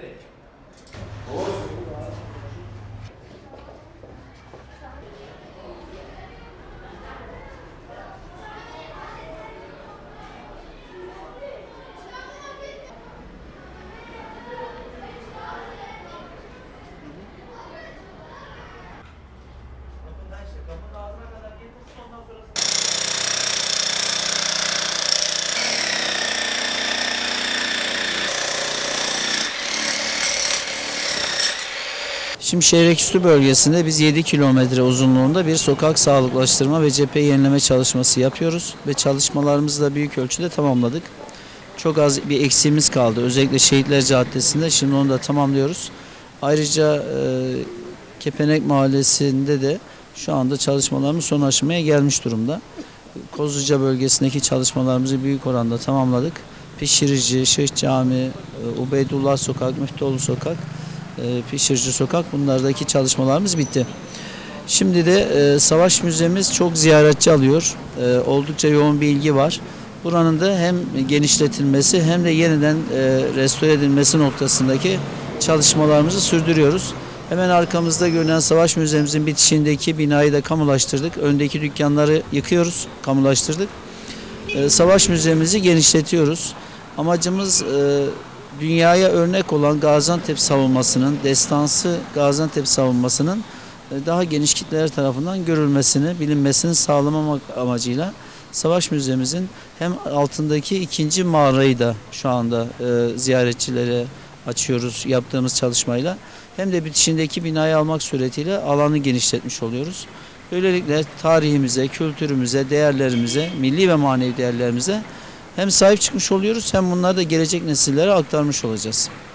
Şimdi Şehreküstü bölgesinde biz 7 kilometre uzunluğunda bir sokak sağlıklaştırma ve cephe yenileme çalışması yapıyoruz. Ve çalışmalarımızı da büyük ölçüde tamamladık. Çok az bir eksiğimiz kaldı. Özellikle Şehitler Caddesi'nde şimdi onu da tamamlıyoruz. Ayrıca Kepenek Mahallesi'nde de şu anda çalışmalarımız son aşamaya gelmiş durumda. Kozluca bölgesindeki çalışmalarımızı büyük oranda tamamladık. Pişirici, Şeyh Cami, Ubeydullah Sokak, Müftüoğlu Sokak, Pişirici Sokak, bunlardaki çalışmalarımız bitti. Şimdi de Savaş Müzemiz çok ziyaretçi alıyor. Oldukça yoğun bir ilgi var. Buranın da hem genişletilmesi hem de yeniden restore edilmesi noktasındaki çalışmalarımızı sürdürüyoruz. Hemen arkamızda görünen Savaş Müzemizin bitişindeki binayı da kamulaştırdık. Öndeki dükkanları yıkıyoruz, kamulaştırdık. Savaş Müzemizi genişletiyoruz. Amacımız dünyaya örnek olan Gaziantep savunmasının, destansı Gaziantep savunmasının daha geniş kitleler tarafından görülmesini, bilinmesini sağlamak amacıyla Savaş Müzemizin hem altındaki ikinci mağarayı da şu anda ziyaretçilere açıyoruz yaptığımız çalışmayla, hem de bitişindeki binayı almak suretiyle alanı genişletmiş oluyoruz. Böylelikle tarihimize, kültürümüze, değerlerimize, milli ve manevi değerlerimize hem sahip çıkmış oluyoruz hem bunları da gelecek nesillere aktarmış olacağız.